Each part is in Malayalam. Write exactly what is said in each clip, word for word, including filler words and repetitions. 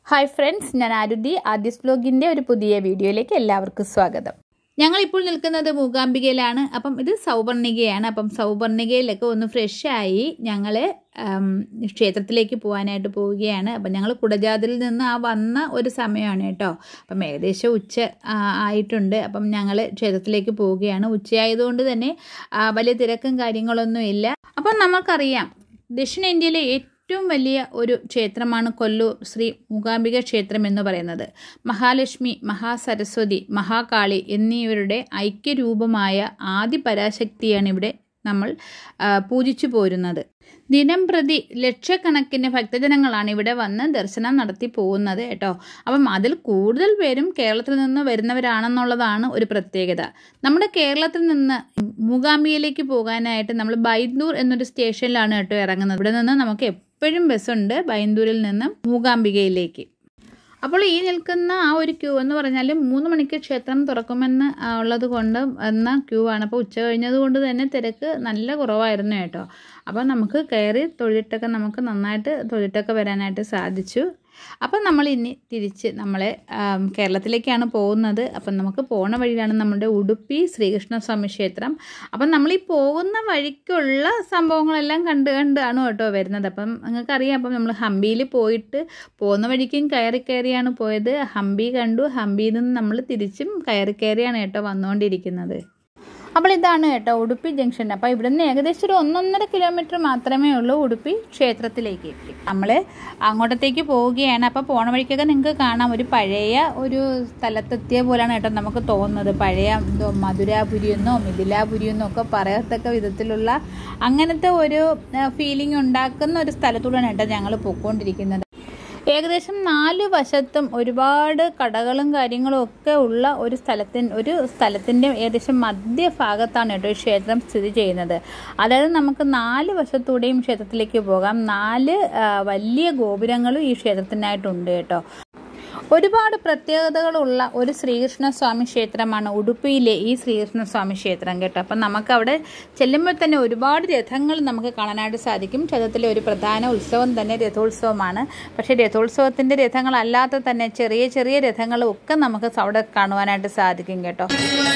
ഹായ് ഫ്രണ്ട്സ്, ഞാൻ ആരുതി. ആദ്യസ് വ്ലോഗിൻ്റെ ഒരു പുതിയ വീഡിയോയിലേക്ക് എല്ലാവർക്കും സ്വാഗതം. ഞങ്ങളിപ്പോൾ നിൽക്കുന്നത് മൂകാംബികയിലാണ്. അപ്പം ഇത് സൗപർണികയാണ്. അപ്പം സൗപർണികയിലൊക്കെ ഒന്ന് ഫ്രഷായി ഞങ്ങൾ ക്ഷേത്രത്തിലേക്ക് പോകാനായിട്ട് പോവുകയാണ്. അപ്പം ഞങ്ങൾ കുടജാതിൽ നിന്ന് ആ വന്ന ഒരു സമയമാണ് കേട്ടോ. അപ്പം ഏകദേശം ഉച്ച ആയിട്ടുണ്ട്. അപ്പം ഞങ്ങൾ ക്ഷേത്രത്തിലേക്ക് പോവുകയാണ്. ഉച്ചയായതുകൊണ്ട് തന്നെ വലിയ തിരക്കും കാര്യങ്ങളൊന്നും ഇല്ല. അപ്പം നമുക്കറിയാം, ദക്ഷിണേന്ത്യയിലെ ഏറ്റവും വലിയ ഒരു ക്ഷേത്രമാണ് കൊല്ലൂർ ശ്രീ മൂകാംബിക ക്ഷേത്രം എന്ന് പറയുന്നത്. മഹാലക്ഷ്മി, മഹാസരസ്വതി, മഹാകാളി എന്നിവരുടെ ഐക്യരൂപമായ ആദിപരാശക്തിയാണ് ഇവിടെ നമ്മൾ പൂജിച്ചു പോരുന്നത്. ദിനം പ്രതി ലക്ഷക്കണക്കിന് ഭക്തജനങ്ങളാണ് ഇവിടെ വന്ന് ദർശനം നടത്തി പോകുന്നത് കേട്ടോ. അപ്പം അതിൽ കൂടുതൽ പേരും കേരളത്തിൽ നിന്ന് വരുന്നവരാണെന്നുള്ളതാണ് ഒരു പ്രത്യേകത. നമ്മുടെ കേരളത്തിൽ നിന്ന് മൂകാംബികയിലേക്ക് പോകാനായിട്ട് നമ്മൾ ബൈന്ദൂർ എന്നൊരു സ്റ്റേഷനിലാണ് കേട്ടോ ഇറങ്ങുന്നത്. ഇവിടെ നിന്ന് നമുക്ക് എപ്പോഴും ബസ്സുണ്ട് ബൈന്ദൂരിൽ നിന്ന് മൂകാംബികയിലേക്ക്. അപ്പോൾ ഈ നിൽക്കുന്ന ആ ഒരു ക്യൂ എന്ന് പറഞ്ഞാൽ മൂന്ന് മണിക്ക് ക്ഷേത്രം തുറക്കുമെന്ന് ഉള്ളത് കൊണ്ട് എന്ന ക്യൂ ആണ്. അപ്പോൾ ഉച്ച കഴിഞ്ഞത് കൊണ്ട് തന്നെ തിരക്ക് നല്ല കുറവായിരുന്നു കേട്ടോ. അപ്പോൾ നമുക്ക് കയറി തൊഴിലിട്ടൊക്കെ നമുക്ക് നന്നായിട്ട് തൊഴിലിട്ടൊക്കെ വരാനായിട്ട് സാധിച്ചു. അപ്പം നമ്മൾ ഇനി തിരിച്ച് നമ്മളെ കേരളത്തിലേക്കാണ് പോകുന്നത്. അപ്പം നമുക്ക് പോണ വഴിയിലാണ് നമ്മുടെ ഉടുപ്പി ശ്രീകൃഷ്ണസ്വാമി ക്ഷേത്രം. അപ്പം നമ്മൾ ഈ പോകുന്ന വഴിക്കുള്ള സംഭവങ്ങളെല്ലാം കണ്ട് കണ്ടാണ് കേട്ടോ വരുന്നത്. അപ്പം നിങ്ങൾക്കറിയാം, അപ്പം നമ്മൾ ഹംപിയിൽ പോയിട്ട് പോകുന്ന വഴിക്കും കയറി കയറിയാണ് പോയത്. ഹംപി കണ്ടു. ഹംപിയിൽ നിന്ന് നമ്മൾ തിരിച്ചും കയറി കയറിയാണ് കേട്ടോ വന്നുകൊണ്ടിരിക്കുന്നത്. അപ്പോൾ ഇതാണ് കേട്ടോ ഉടുപ്പി ജംഗ്ഷൻ. അപ്പോൾ ഇവിടെ നിന്ന് ഏകദേശം ഒരു ഒന്നൊന്നര കിലോമീറ്റർ മാത്രമേ ഉള്ളൂ ഉടുപ്പി ക്ഷേത്രത്തിലേക്ക്. നമ്മൾ അങ്ങോട്ടത്തേക്ക് പോവുകയാണ്. അപ്പോൾ പോണ വഴിക്കൊക്കെ നിങ്ങൾക്ക് കാണാം, ഒരു പഴയ ഒരു സ്ഥലത്തെത്തിയ പോലെയാണ് കേട്ടോ നമുക്ക് തോന്നുന്നത്. പഴയ എന്തോ മധുരാപുരിയെന്നോ മിഥിലാപുരിയെന്നോ ഒക്കെ പറയത്തക്ക വിധത്തിലുള്ള അങ്ങനത്തെ ഒരു ഫീലിംഗ് ഉണ്ടാക്കുന്ന ഒരു സ്ഥലത്തൂടെയാണ് കേട്ടോ ഞങ്ങൾ പോയിക്കൊണ്ടിരിക്കുന്നത്. ഏകദേശം നാല് വശത്തും ഒരുപാട് കടകളും കാര്യങ്ങളും ഒക്കെ ഉള്ള ഒരു സ്ഥലത്തിൻ ഒരു സ്ഥലത്തിൻ്റെ ഏകദേശം മധ്യഭാഗത്താണ് കേട്ടോ ഈ ക്ഷേത്രം സ്ഥിതി ചെയ്യുന്നത്. അതായത് നമുക്ക് നാല് വശത്തൂടെയും ക്ഷേത്രത്തിലേക്ക് പോകാം. നാല് വലിയ ഗോപുരങ്ങളും ഈ ക്ഷേത്രത്തിനായിട്ടുണ്ട് കേട്ടോ. ഒരുപാട് പ്രത്യേകതകളുള്ള ഒരു ശ്രീകൃഷ്ണസ്വാമി ക്ഷേത്രമാണ് ഉടുപ്പിയിലെ ഈ ശ്രീകൃഷ്ണസ്വാമി ക്ഷേത്രം കേട്ടോ. അപ്പം നമുക്കവിടെ ചെല്ലുമ്പോൾ തന്നെ ഒരുപാട് രഥങ്ങൾ നമുക്ക് കാണാനായിട്ട് സാധിക്കും. ക്ഷേത്രത്തിലെ ഒരു പ്രധാന ഉത്സവം തന്നെ രഥോത്സവമാണ്. പക്ഷേ രഥോത്സവത്തിൻ്റെ രഥങ്ങളല്ലാത്ത തന്നെ ചെറിയ ചെറിയ രഥങ്ങളും ഒക്കെ നമുക്ക് അവിടെ കാണുവാനായിട്ട് സാധിക്കും കേട്ടോ.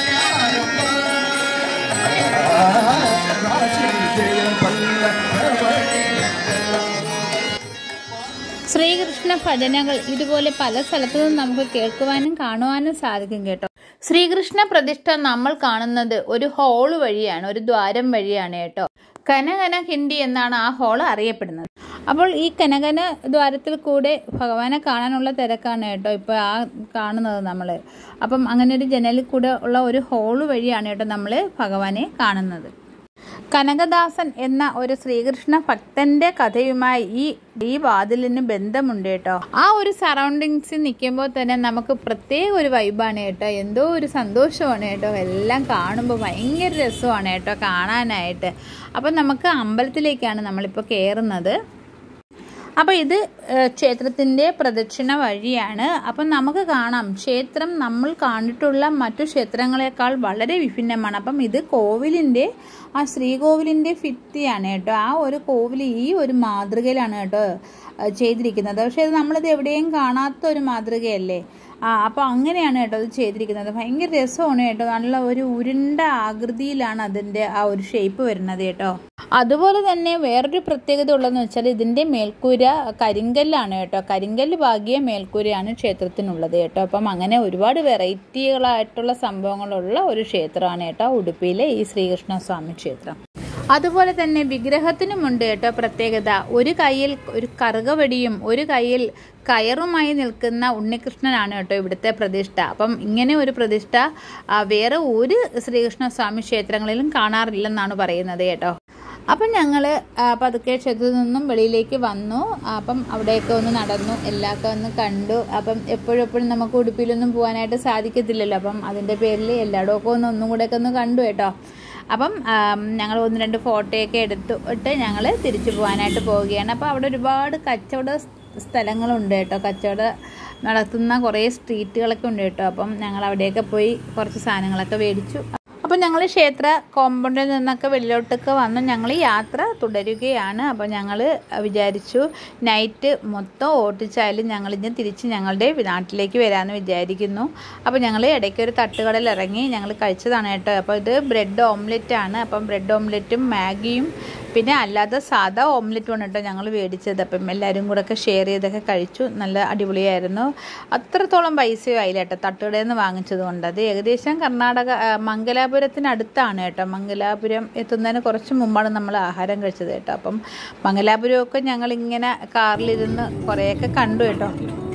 ശ്രീകൃഷ്ണ ഭജനകൾ ഇതുപോലെ പല സ്ഥലത്തു നിന്നും നമുക്ക് കേൾക്കുവാനും കാണുവാനും സാധിക്കും കേട്ടോ. ശ്രീകൃഷ്ണ പ്രതിഷ്ഠ നമ്മൾ കാണുന്നത് ഒരു ഹോള് വഴിയാണ്, ഒരു ദ്വാരം വഴിയാണ് കേട്ടോ. കനകന ഹിന്ദി എന്നാണ് ആ ഹോള് അറിയപ്പെടുന്നത്. അപ്പോൾ ഈ കനകന ദ്വാരത്തിൽ കൂടെ ഭഗവാനെ കാണാനുള്ള തിരക്കാണ് കേട്ടോ ഇപ്പോൾ ആ കാണുന്നത് നമ്മൾ. അപ്പം അങ്ങനെ ഒരു ജനലിൽ കൂടെ ഉള്ള ഒരു ഹോള് വഴിയാണ് കേട്ടോ നമ്മൾ ഭഗവാനെ കാണുന്നത്. കനകദാസൻ എന്ന ഒരു ശ്രീകൃഷ്ണ ഭക്തന്റെ കഥയുമായി ഈ ഈ വാതിലിന് ബന്ധമുണ്ട് കേട്ടോ. ആ ഒരു സറൗണ്ടിങ്സിൽ നിൽക്കുമ്പോൾ തന്നെ നമുക്ക് പ്രത്യേക ഒരു വൈബാണ് കേട്ടോ. എന്തോ ഒരു സന്തോഷമാണ് കേട്ടോ. എല്ലാം കാണുമ്പോൾ ഭയങ്കര രസമാണ് കേട്ടോ കാണാനായിട്ട്. അപ്പം നമുക്ക് അമ്പലത്തിലേക്കാണ് നമ്മളിപ്പോൾ കയറുന്നത്. അപ്പോൾ ഇത് ക്ഷേത്രത്തിൻ്റെ പ്രദക്ഷിണ വഴിയാണ്. അപ്പം നമുക്ക് കാണാം, ക്ഷേത്രം നമ്മൾ കണ്ടിട്ടുള്ള മറ്റു ക്ഷേത്രങ്ങളെക്കാൾ വളരെ വിഭിന്നമാണ്. അപ്പം ഇത് കോവിലിൻ്റെ ആ ശ്രീകോവിലിൻ്റെ ഭിത്തിയാണ് കേട്ടോ. ആ ഒരു കോവിൽ ഈ ഒരു മാതൃകയിലാണ് കേട്ടോ ചെയ്തിരിക്കുന്നത്. പക്ഷേ ഇത് നമ്മളിത് എവിടെയും കാണാത്ത ഒരു മാതൃകയല്ലേ. ആ അപ്പോൾ അങ്ങനെയാണ് കേട്ടോ അത് ചെയ്തിരിക്കുന്നത്. ഭയങ്കര രസമാണ് കേട്ടോ. നല്ല ഒരു ഉരുണ്ട ആകൃതിയിലാണ് അതിൻ്റെ ആ ഒരു ഷേപ്പ് വരുന്നത് കേട്ടോ. അതുപോലെ തന്നെ വേറൊരു പ്രത്യേകത ഉള്ളതെന്ന് വെച്ചാൽ ഇതിൻ്റെ മേൽക്കൂര കരിങ്കല്ലാണ് കേട്ടോ. കരിങ്കല്ല് പാകിയ മേൽക്കൂരയാണ് ക്ഷേത്രത്തിനുള്ളത് കേട്ടോ. അപ്പം അങ്ങനെ ഒരുപാട് വെറൈറ്റികളായിട്ടുള്ള സംഭവങ്ങളുള്ള ഒരു ക്ഷേത്രമാണ് കേട്ടോ ഉടുപ്പിയിലെ ഈ ശ്രീകൃഷ്ണസ്വാമി ക്ഷേത്രം. അതുപോലെ തന്നെ വിഗ്രഹത്തിനുമുണ്ട് കേട്ടോ പ്രത്യേകത. ഒരു കയ്യിൽ ഒരു കറുകവടിയും ഒരു കയ്യിൽ കയറുമായി നിൽക്കുന്ന ഉണ്ണികൃഷ്ണനാണ് കേട്ടോ ഇവിടുത്തെ പ്രതിഷ്ഠ. അപ്പം ഇങ്ങനെ ഒരു പ്രതിഷ്ഠ വേറെ ഒരു ശ്രീകൃഷ്ണസ്വാമി ക്ഷേത്രങ്ങളിലും കാണാറില്ലെന്നാണ് പറയുന്നത് കേട്ടോ. അപ്പം ഞങ്ങൾ പതുക്കെ ക്ഷേത്രത്തിൽ നിന്നും വെളിയിലേക്ക് വന്നു. അപ്പം അവിടെയൊക്കെ ഒന്ന് നടന്നു, എല്ലാമൊക്കെ ഒന്ന് കണ്ടു. അപ്പം എപ്പോഴും എപ്പോഴും നമുക്ക് ഉടുപ്പിയിലൊന്നും പോകാനായിട്ട് സാധിക്കത്തില്ലല്ലോ. അപ്പം അതിൻ്റെ പേരിൽ എല്ലായിടമൊക്കെ ഒന്ന് ഒന്നും കൂടെയൊക്കെ ഒന്ന് കണ്ടു കേട്ടോ. അപ്പം ഞങ്ങൾ ഒന്ന് രണ്ട് ഫോട്ടോയൊക്കെ എടുത്തിട്ട് ഞങ്ങൾ തിരിച്ചു പോകാനായിട്ട് പോവുകയാണ്. അപ്പോൾ അവിടെ ഒരുപാട് കച്ചവട സ്ഥലങ്ങളുണ്ട് കേട്ടോ. കച്ചവടം നടത്തുന്ന കുറേ സ്ട്രീറ്റുകളൊക്കെ ഉണ്ട് കേട്ടോ. അപ്പം ഞങ്ങൾ അവിടെയൊക്കെ പോയി കുറച്ച് സാധനങ്ങളൊക്കെ മേടിച്ചു. അപ്പോൾ ഞങ്ങൾ ക്ഷേത്ര കോമ്പൗണ്ടിൽ നിന്നൊക്കെ വെളിയിലോട്ടൊക്കെ വന്ന് ഞങ്ങൾ യാത്ര തുടരുകയാണ്. അപ്പോൾ ഞങ്ങൾ വിചാരിച്ചു നൈറ്റ് മൊത്തം ഓട്ടിച്ചായാലും ഞങ്ങളിഞ്ഞ് തിരിച്ച് ഞങ്ങളുടെ നാട്ടിലേക്ക് വരാമെന്ന് വിചാരിക്കുന്നു. അപ്പോൾ ഞങ്ങൾ ഇടയ്ക്ക് ഒരു തട്ടുകടയിൽ ഇറങ്ങി ഞങ്ങൾ കഴിച്ചതാണ് കേട്ടോ. അപ്പോൾ ഇത് ബ്രെഡ് ഓംലെറ്റ് ആണ്. അപ്പം ബ്രെഡ് ഓംലെറ്റും മാഗിയും പിന്നെ അല്ലാതെ സാധാ ഓംലെറ്റുമാണ് കേട്ടോ ഞങ്ങൾ മേടിച്ചത്. അപ്പം എല്ലാവരും കൂടെ ഒക്കെ ഷെയർ ചെയ്തൊക്കെ കഴിച്ചു. നല്ല അടിപൊളിയായിരുന്നു. അത്രത്തോളം പൈസയോ ആയില്ല കേട്ടോ തട്ടുകടയിൽ നിന്ന് വാങ്ങിച്ചത് കൊണ്ട്. അത് ഏകദേശം കർണാടക മംഗലാപുരത്തിനടുത്താണ് കേട്ടോ. മംഗലാപുരം എത്തുന്നതിന് കുറച്ച് മുമ്പാണ് നമ്മൾ ആഹാരം കഴിച്ചത് കേട്ടോ. അപ്പം മംഗലാപുരമൊക്കെ ഞങ്ങളിങ്ങനെ കാറിലിരുന്ന് കുറേയൊക്കെ കണ്ടു കേട്ടോ.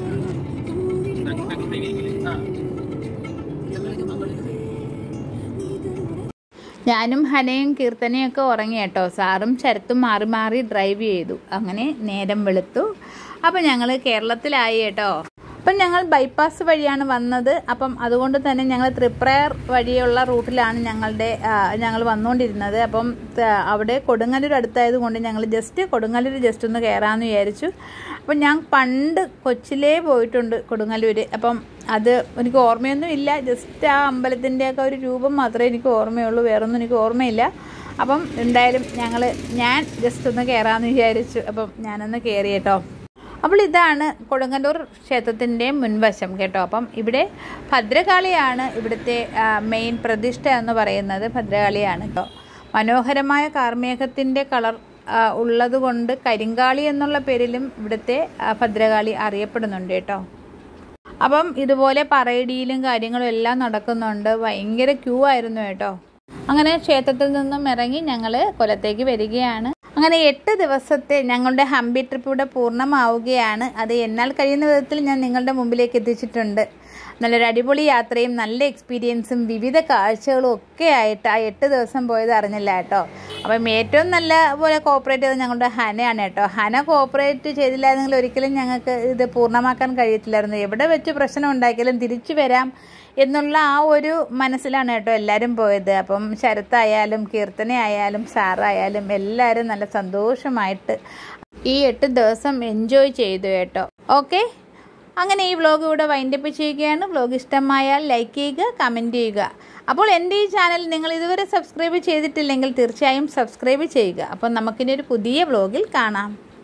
ഞാനും ഹനയും കീർത്തനയും ഒക്കെ ഉറങ്ങി കേട്ടോ. സാറും ശരത്തും മാറി മാറി ഡ്രൈവ് ചെയ്തു. അങ്ങനെ നേരം വെളുത്തു. അപ്പം ഞങ്ങൾ കേരളത്തിലായി കേട്ടോ. അപ്പം ഞങ്ങൾ ബൈപ്പാസ് വഴിയാണ് വന്നത്. അപ്പം അതുകൊണ്ട് തന്നെ ഞങ്ങൾ തൃപ്രയർ വഴിയുള്ള റൂട്ടിലാണ് ഞങ്ങളുടെ ഞങ്ങൾ വന്നുകൊണ്ടിരുന്നത്. അപ്പം അവിടെ കൊടുങ്ങല്ലൂർ അടുത്തായത് കൊണ്ട് ഞങ്ങൾ ജസ്റ്റ് കൊടുങ്ങല്ലൂർ ജസ്റ്റ് ഒന്ന് കയറാമെന്ന് വിചാരിച്ചു. അപ്പം ഞാൻ പണ്ട് കൊച്ചിലേ പോയിട്ടുണ്ട് കൊടുങ്ങല്ലൂർ. അപ്പം അത് എനിക്ക് ഓർമ്മയൊന്നും ഇല്ല. ജസ്റ്റ് ആ അമ്പലത്തിൻ്റെയൊക്കെ ഒരു രൂപം മാത്രമേ എനിക്ക് ഓർമ്മയുള്ളൂ. വേറൊന്നും എനിക്ക് ഓർമ്മയില്ല. അപ്പം എന്തായാലും ഞങ്ങൾ ഞാൻ ജസ്റ്റ് ഒന്ന് കയറാമെന്ന് വിചാരിച്ചു. അപ്പം ഞാനൊന്ന് കയറി കേട്ടോ. അപ്പോൾ ഇതാണ് കൊടുങ്ങല്ലൂർ ക്ഷേത്രത്തിൻ്റെ മുൻവശം കേട്ടോ. അപ്പം ഇവിടെ ഭദ്രകാളിയാണ് ഇവിടുത്തെ മെയിൻ പ്രതിഷ്ഠ എന്ന് പറയുന്നത്. ഭദ്രകാളിയാണ് കേട്ടോ. മനോഹരമായ കാർമേഘത്തിൻ്റെ കളർ ഉള്ളത് കൊണ്ട് കരിങ്കാളി എന്നുള്ള പേരിലും ഇവിടുത്തെ ഭദ്രകാളി അറിയപ്പെടുന്നുണ്ട് കേട്ടോ. അപ്പം ഇതുപോലെ പറയടിയിലും കാര്യങ്ങളും എല്ലാം നടക്കുന്നുണ്ട്. ഭയങ്കര ക്യൂ ആയിരുന്നു കേട്ടോ. അങ്ങനെ ക്ഷേത്രത്തിൽ നിന്നും ഇറങ്ങി ഞങ്ങൾ കൊല്ലത്തേക്ക് വരികയാണ്. അങ്ങനെ എട്ട് ദിവസത്തെ ഞങ്ങളുടെ ഹംപി ട്രിപ്പ് ഇവിടെ പൂർണ്ണമാവുകയാണ്. അത് എന്നാൽ കഴിയുന്ന വിധത്തിൽ ഞാൻ നിങ്ങളുടെ മുമ്പിലേക്ക് എത്തിച്ചിട്ടുണ്ട്. നല്ലൊരു അടിപൊളി യാത്രയും നല്ല എക്സ്പീരിയൻസും വിവിധ കാഴ്ചകളും ഒക്കെ ആയിട്ട് ആ എട്ട് ദിവസം പോയത് അറിഞ്ഞില്ല കേട്ടോ. അപ്പം ഏറ്റവും നല്ല പോലെ കോപ്പറേറ്റ് ചെയ്തത് ഞങ്ങളുടെ ഹനയാണ് കേട്ടോ. ഹന കോപ്പറേറ്റ് ചെയ്തില്ലായിരുന്നെങ്കിൽ ഒരിക്കലും ഞങ്ങൾക്ക് ഇത് പൂർണ്ണമാക്കാൻ കഴിയത്തില്ലായിരുന്നു. എവിടെ വെച്ച് പ്രശ്നം ഉണ്ടാക്കിയാലും തിരിച്ചു വരാം എന്നുള്ള ആ ഒരു മനസ്സിലാണ് കേട്ടോ എല്ലാവരും പോയത്. അപ്പം ശരത്തായാലും കീർത്തനയായാലും സാറായാലും എല്ലാവരും നല്ല സന്തോഷമായിട്ട് ഈ എട്ട് ദിവസം എൻജോയ് ചെയ്തു കേട്ടോ. ഓക്കെ, അങ്ങനെ ഈ വ്ലോഗ് ഇവിടെ വൈൻഡപ്പ് ചെയ്യുകയാണ്. വ്ലോഗ് ഇഷ്ടമായാൽ ലൈക്ക് ചെയ്യുക, കമൻറ്റ് ചെയ്യുക. അപ്പോൾ എൻ്റെ ഈ ചാനൽ നിങ്ങൾ ഇതുവരെ സബ്സ്ക്രൈബ് ചെയ്തിട്ടില്ലെങ്കിൽ തീർച്ചയായും സബ്സ്ക്രൈബ് ചെയ്യുക. അപ്പോൾ നമുക്കിനി ഒരു പുതിയ വ്ലോഗിൽ കാണാം.